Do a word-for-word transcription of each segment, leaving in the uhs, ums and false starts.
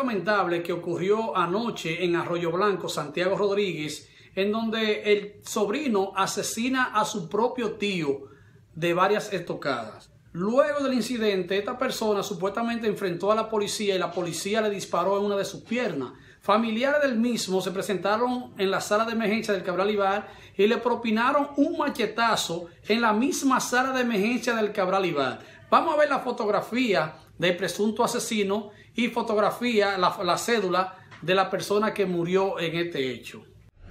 lamentable que ocurrió anoche en Arroyo Blanco, Santiago Rodríguez, en donde el sobrino asesina a su propio tío de varias estocadas. Luego del incidente, esta persona supuestamente enfrentó a la policía y la policía le disparó en una de sus piernas. Familiares del mismo se presentaron en la sala de emergencia del Cabral Ibár y le propinaron un machetazo en la misma sala de emergencia del Cabral Ibár. Vamos a ver la fotografía del presunto asesino y fotografía, la, la cédula de la persona que murió en este hecho.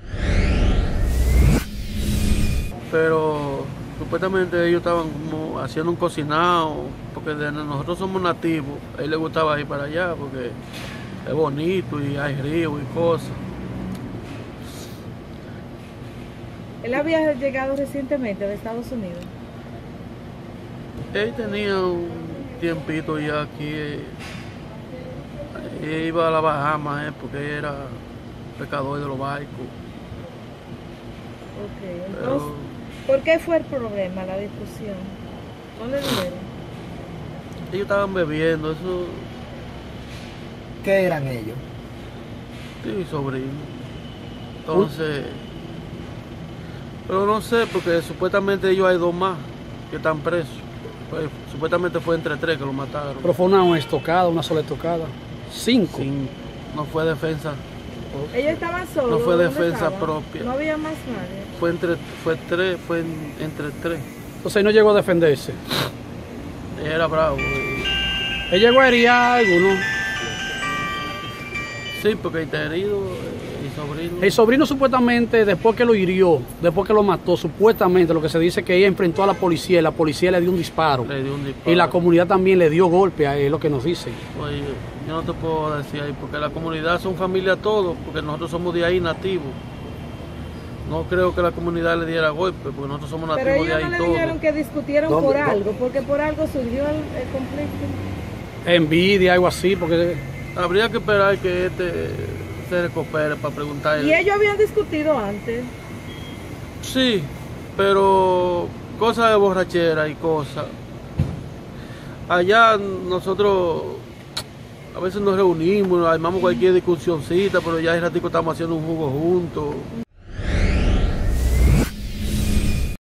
Pero supuestamente ellos estaban como haciendo un cocinado, porque de, nosotros somos nativos, a él le gustaba ir para allá porque es bonito y hay río y cosas. ¿Él había llegado recientemente de Estados Unidos? Él tenía un tiempito ya aquí, eh, iba a la Bahamas eh, porque él era pescador de los barcos. Ok, entonces, Pero, ¿por qué fue el problema, la discusión? ¿No le dieron? ellos estaban bebiendo, eso, ¿Qué eran ellos? sí, sobrino. Entonces, pero no sé, porque supuestamente ellos hay dos más que están presos. Pues, supuestamente fue entre tres que lo mataron. Pero fue una estocada, una sola estocada. Cinco. Sin, no fue defensa. Ellos estaban solos. No fue ¿dónde defensa estaban? propia. No había más nadie. Fue entre, fue tres, fue en- entre tres. Entonces no llegó a defenderse. Era bravo. Él llegó a herir a alguno. Sí, porque está herido eh, y sobrino. El sobrino supuestamente, después que lo hirió, después que lo mató, supuestamente lo que se dice que ella enfrentó a la policía y la policía le dio un disparo. Le dio un disparo. Y la comunidad también le dio golpe, a él, es lo que nos dicen. Oye, yo no te puedo decir ahí, porque la comunidad son familia todos, porque nosotros somos de ahí nativos. No creo que la comunidad le diera golpe, porque nosotros somos Pero nativos de ellos ahí no le todos. dijeron que discutieron ¿Dónde? por ¿Dónde? algo, porque por algo surgió el, el conflicto. Envidia, algo así, porque Habría que esperar que este se recupere para preguntarle. Y ellos habían discutido antes. Sí, pero cosas de borrachera y cosas. Allá nosotros a veces nos reunimos, armamos cualquier discusioncita, pero ya hay ratico estamos haciendo un jugo juntos.